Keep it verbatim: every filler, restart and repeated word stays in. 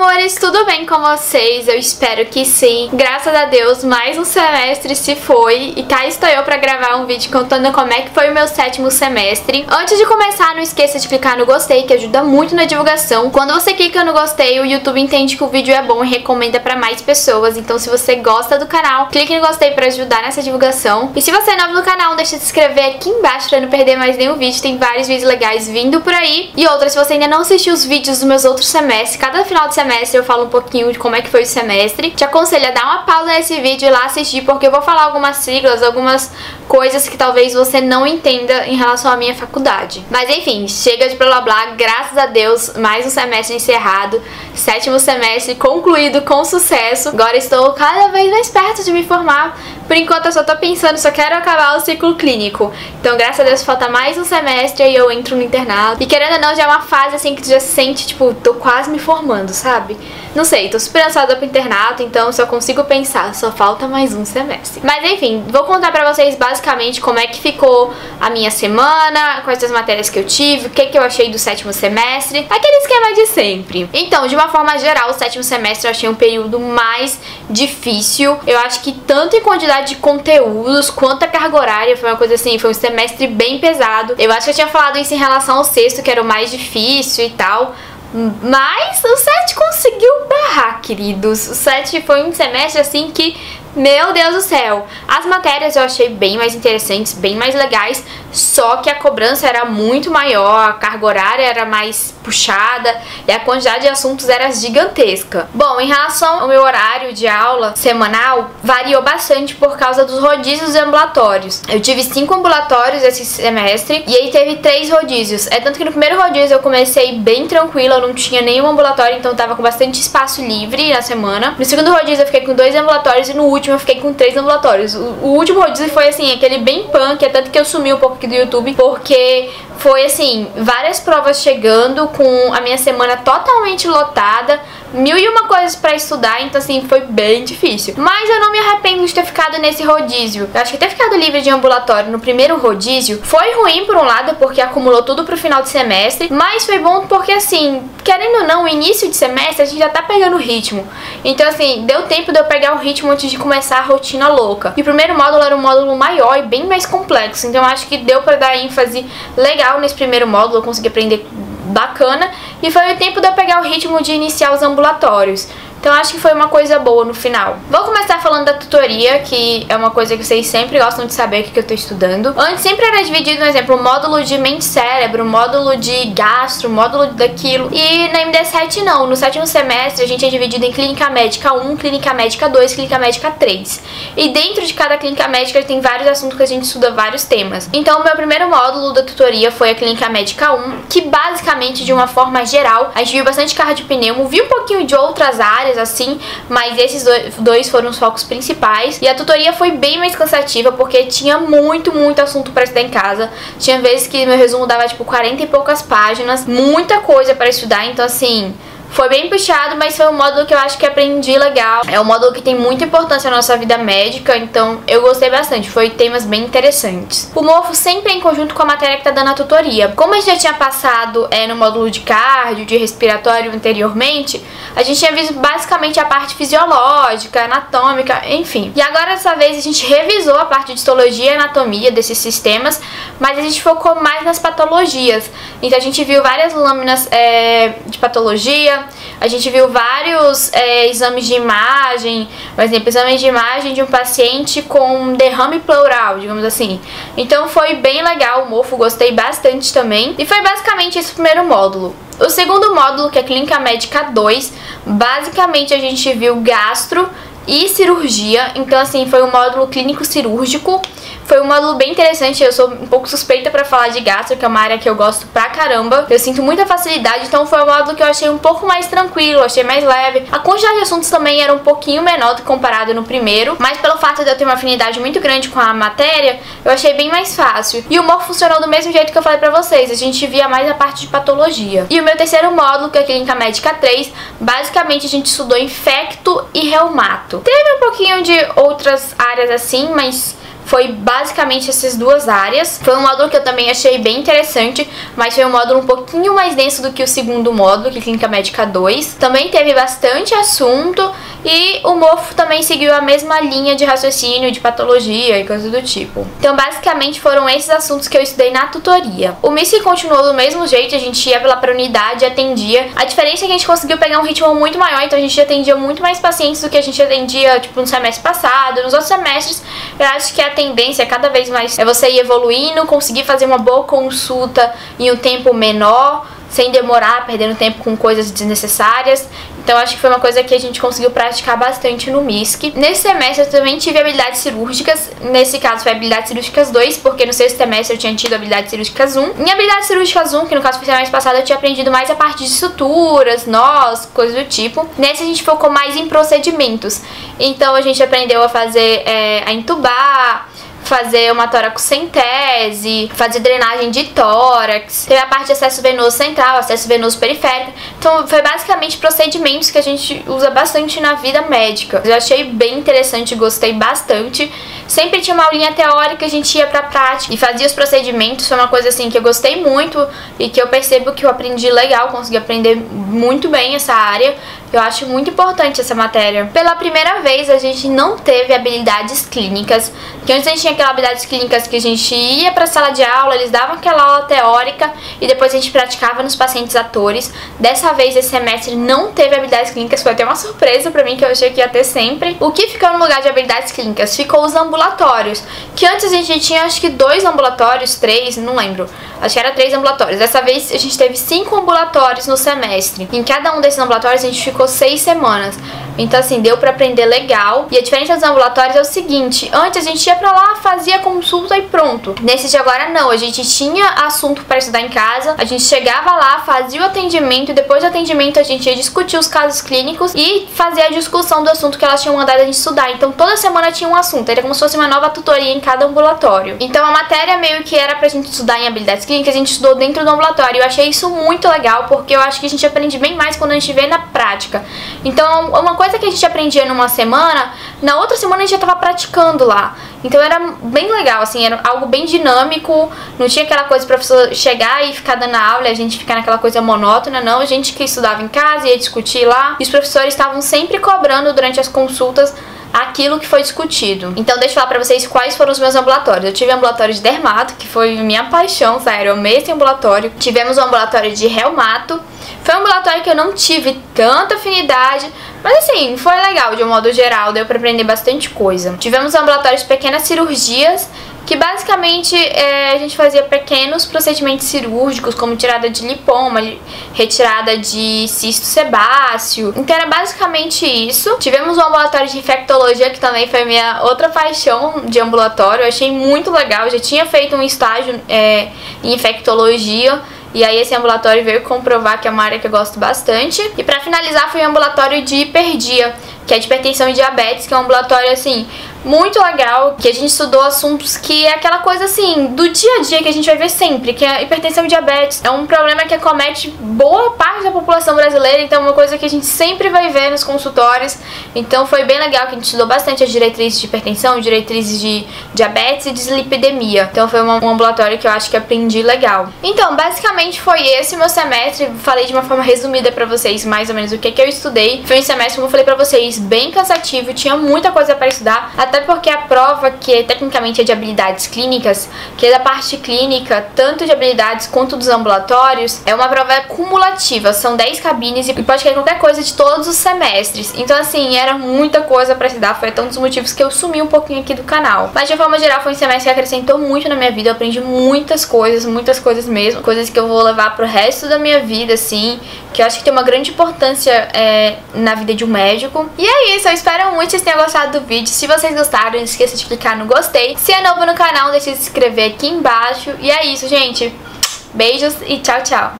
amores, tudo bem com vocês? Eu espero que sim. Graças a Deus, mais um semestre se foi e cá estou eu pra gravar um vídeo contando como é que foi o meu sétimo semestre. Antes de começar, não esqueça de clicar no gostei, que ajuda muito na divulgação. Quando você clica no gostei, o YouTube entende que o vídeo é bom e recomenda pra mais pessoas. Então se você gosta do canal, clique no gostei pra ajudar nessa divulgação. E se você é novo no canal, deixa de se inscrever aqui embaixo pra não perder mais nenhum vídeo. Tem vários vídeos legais vindo por aí. E outra, se você ainda não assistiu os vídeos dos meus outros semestres, cada final de semestre eu falo um pouquinho de como é que foi o semestre. Te aconselho a dar uma pausa nesse vídeo e lá assistir, porque eu vou falar algumas siglas, algumas coisas que talvez você não entenda em relação à minha faculdade. Mas enfim, chega de blá blá blá, graças a Deus, mais um semestre encerrado, sétimo semestre concluído com sucesso. Agora estou cada vez mais perto de me formar. Por enquanto eu só tô pensando, só quero acabar o ciclo clínico. Então graças a Deus falta mais um semestre e eu entro no internato. E querendo ou não, já é uma fase assim que tu já se sente, tipo, tô quase me formando, sabe? Não sei, tô super ansiosa pro internato, então só consigo pensar, só falta mais um semestre. Mas enfim, vou contar pra vocês basicamente como é que ficou a minha semana, quais as matérias que eu tive, o que que eu achei do sétimo semestre, aquele esquema de sempre. Então, de uma forma geral, o sétimo semestre eu achei um período mais difícil. Eu acho que tanto em quantidade de conteúdos quanto a carga horária foi uma coisa assim, foi um semestre bem pesado. Eu acho que eu tinha falado isso em relação ao sexto, que era o mais difícil e tal. Mas o sete conseguiu barrar, queridos. O sete foi um semestre assim que, meu Deus do céu, as matérias eu achei bem mais interessantes, bem mais legais, só que a cobrança era muito maior, a carga horária era mais puxada e a quantidade de assuntos era gigantesca. Bom, em relação ao meu horário de aula semanal, variou bastante por causa dos rodízios ambulatórios. Eu tive cinco ambulatórios esse semestre e aí teve três rodízios. É tanto que no primeiro rodízio eu comecei bem tranquila, eu não tinha nenhum ambulatório, então tava com bastante espaço livre na semana. No segundo rodízio eu fiquei com dois ambulatórios e no último eu fiquei com três ambulatórios. O, o último rodízio foi assim, aquele bem punk, é tanto que eu sumi um pouco aqui do YouTube, porque foi assim, várias provas chegando, com a minha semana totalmente lotada, mil e uma coisas pra estudar, então assim, foi bem difícil. Mas eu não me arrependo de ter ficado nesse rodízio. Eu acho que ter ficado livre de ambulatório no primeiro rodízio foi ruim por um lado, porque acumulou tudo pro final de semestre, mas foi bom porque assim, querendo ou não, o início de semestre a gente já tá pegando o ritmo. Então assim, deu tempo de eu pegar o ritmo antes de começar a rotina louca. E o primeiro módulo era um módulo maior e bem mais complexo, então eu acho que deu pra dar ênfase legal nesse primeiro módulo, eu consegui aprender bacana, e foi o tempo de eu pegar o ritmo de iniciar os ambulatórios. Então acho que foi uma coisa boa no final. Vou começar falando da tutoria, que é uma coisa que vocês sempre gostam de saber o que eu tô estudando. Antes sempre era dividido, por exemplo, módulo de mente-cérebro, módulo de gastro, módulo daquilo. E na M D sete não, no sétimo semestre a gente é dividido em clínica médica um, clínica médica dois, clínica médica três. E dentro de cada clínica médica tem vários assuntos que a gente estuda vários temas. Então o meu primeiro módulo da tutoria foi a clínica médica um, que basicamente, de uma forma geral, a gente viu bastante carro de pneumo, viu um pouquinho de outras áreas assim, mas esses dois foram os focos principais. E a tutoria foi bem mais cansativa, porque tinha muito, muito assunto pra estudar em casa. Tinha vezes que meu resumo dava tipo quarenta e poucas páginas, muita coisa pra estudar, então assim, foi bem puxado, mas foi um módulo que eu acho que aprendi legal. É um módulo que tem muita importância na nossa vida médica, então eu gostei bastante, foi temas bem interessantes. O mofo sempre é em conjunto com a matéria que tá dando a tutoria. Como a gente já tinha passado é, no módulo de cardio, de respiratório anteriormente, a gente tinha visto basicamente a parte fisiológica, anatômica, enfim. E agora dessa vez a gente revisou a parte de histologia e anatomia desses sistemas, mas a gente focou mais nas patologias. Então a gente viu várias lâminas é, de patologia, a gente viu vários é, exames de imagem, por exemplo, exames de imagem de um paciente com derrame pleural, digamos assim. Então foi bem legal o mofo, gostei bastante também. E foi basicamente esse o primeiro módulo. O segundo módulo, que é Clínica Médica dois, basicamente a gente viu gastro e cirurgia, então assim, foi um módulo clínico cirúrgico. Foi um módulo bem interessante, eu sou um pouco suspeita pra falar de gastro, que é uma área que eu gosto pra caramba. Eu sinto muita facilidade, então foi um módulo que eu achei um pouco mais tranquilo, achei mais leve. A quantidade de assuntos também era um pouquinho menor do que comparado no primeiro, mas pelo fato de eu ter uma afinidade muito grande com a matéria, eu achei bem mais fácil. E o mofo funcionou do mesmo jeito que eu falei pra vocês, a gente via mais a parte de patologia. E o meu terceiro módulo, que é a Clínica Médica três, basicamente a gente estudou infecto e reumato. Teve um pouquinho de outras áreas assim, mas foi basicamente essas duas áreas. Foi um módulo que eu também achei bem interessante, mas foi um módulo um pouquinho mais denso do que o segundo módulo, que é Clínica Médica dois. Também teve bastante assunto e o mofo também seguiu a mesma linha de raciocínio, de patologia e coisas do tipo. Então, basicamente, foram esses assuntos que eu estudei na tutoria. O M I S C continuou do mesmo jeito, a gente ia lá pra unidade e atendia. A diferença é que a gente conseguiu pegar um ritmo muito maior, então a gente atendia muito mais pacientes do que a gente atendia, tipo, no semestre passado. Nos outros semestres, eu acho que a tendência cada vez mais é você ir evoluindo, conseguir fazer uma boa consulta em um tempo menor, sem demorar, perdendo tempo com coisas desnecessárias. Então acho que foi uma coisa que a gente conseguiu praticar bastante no M I S C. Nesse semestre eu também tive habilidades cirúrgicas. Nesse caso foi habilidades cirúrgicas dois, porque no sexto semestre eu tinha tido habilidades cirúrgicas um. Em habilidades cirúrgicas um, que no caso foi semestre passado, eu tinha aprendido mais a parte de suturas, nós, coisas do tipo. Nesse a gente focou mais em procedimentos. Então a gente aprendeu a fazer, é, a entubar, fazer uma toracocentese, fazer drenagem de tórax, teve a parte de acesso venoso central, acesso venoso periférico. Então foi basicamente procedimentos que a gente usa bastante na vida médica. Eu achei bem interessante, gostei bastante. Sempre tinha uma aulinha teórica, a gente ia pra prática e fazia os procedimentos. Foi uma coisa assim que eu gostei muito e que eu percebo que eu aprendi legal, consegui aprender muito bem essa área. Eu acho muito importante essa matéria. Pela primeira vez a gente não teve habilidades clínicas, que antes a gente tinha aquelas habilidades clínicas que a gente ia pra sala de aula, eles davam aquela aula teórica e depois a gente praticava nos pacientes atores. Dessa vez, esse semestre não teve habilidades clínicas, foi até uma surpresa pra mim, que eu achei que ia ter sempre. O que ficou no lugar de habilidades clínicas? Ficou os ambulatórios, que antes a gente tinha acho que dois ambulatórios, três, não lembro. Acho que era três ambulatórios. Dessa vez a gente teve cinco ambulatórios no semestre. Em cada um desses ambulatórios a gente ficou seis semanas. Então assim, deu pra aprender legal. E a diferença dos ambulatórios é o seguinte: antes a gente ia pra lá, fazia consulta e pronto. Nesse de agora não, a gente tinha assunto pra estudar em casa, a gente chegava lá, fazia o atendimento e depois do atendimento a gente ia discutir os casos clínicos e fazer a discussão do assunto que elas tinham mandado a gente estudar. Então toda semana tinha um assunto, era como se fosse uma nova tutoria em cada ambulatório. Então a matéria meio que era pra gente estudar em habilidades clínicas, a gente estudou dentro do ambulatório. Eu achei isso muito legal, porque eu acho que a gente aprende bem mais quando a gente vê na prática. Então uma coisa que a gente aprendia numa semana, na outra semana a gente já tava praticando lá. Então era bem legal, assim, era algo bem dinâmico, não tinha aquela coisa de professor chegar e ficar dando aula e a gente ficar naquela coisa monótona, não. A gente que estudava em casa ia discutir lá, e os professores estavam sempre cobrando durante as consultas aquilo que foi discutido. Então deixa eu falar pra vocês quais foram os meus ambulatórios. Eu tive ambulatório de dermato, que foi minha paixão, sério, eu amei esse ambulatório. Tivemos um ambulatório de reumato. Foi um ambulatório que eu não tive tanta afinidade, mas assim, foi legal de um modo geral, deu pra aprender bastante coisa. Tivemos um ambulatório de pequenas cirurgias, que basicamente é, a gente fazia pequenos procedimentos cirúrgicos, como tirada de lipoma, retirada de cisto sebáceo. Então era basicamente isso. Tivemos um ambulatório de infectologia, que também foi minha outra paixão de ambulatório. Eu achei muito legal, eu já tinha feito um estágio é, em infectologia, e aí esse ambulatório veio comprovar que é uma área que eu gosto bastante. E pra finalizar foi o ambulatório de hiperdia, que é de hipertensão e diabetes, que é um ambulatório assim muito legal, que a gente estudou assuntos que é aquela coisa assim do dia a dia que a gente vai ver sempre, que é hipertensão e diabetes. É um problema que acomete boa parte da população brasileira, então é uma coisa que a gente sempre vai ver nos consultórios. Então foi bem legal, que a gente estudou bastante as diretrizes de hipertensão, diretrizes de diabetes e dislipidemia. Então foi um ambulatório que eu acho que aprendi legal. Então basicamente foi esse meu semestre. Falei de uma forma resumida pra vocês mais ou menos o que, que eu estudei. Foi um semestre, como eu falei pra vocês, bem cansativo, tinha muita coisa pra estudar, até porque a prova, que tecnicamente é de habilidades clínicas, que é da parte clínica, tanto de habilidades quanto dos ambulatórios, é uma prova cumulativa, são dez cabines e pode cair qualquer coisa de todos os semestres. Então assim, era muita coisa pra estudar, foi até um dos motivos que eu sumi um pouquinho aqui do canal. Mas de forma geral foi um semestre que acrescentou muito na minha vida, eu aprendi muitas coisas, muitas coisas mesmo, coisas que eu vou levar pro resto da minha vida, assim, que eu acho que tem uma grande importância é, na vida de um médico. E é isso, eu espero muito que vocês tenham gostado do vídeo. Se vocês gostaram, não esqueça de clicar no gostei. Se é novo no canal, deixa de se inscrever aqui embaixo. E é isso, gente. Beijos e tchau, tchau.